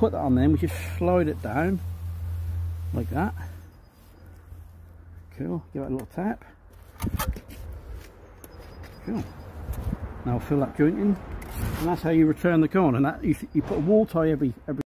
put that on there, we just slide it down like that. Cool, give it a little tap. Cool. Now fill that joint in, and that's how you return the corn. And that you put a wall tie every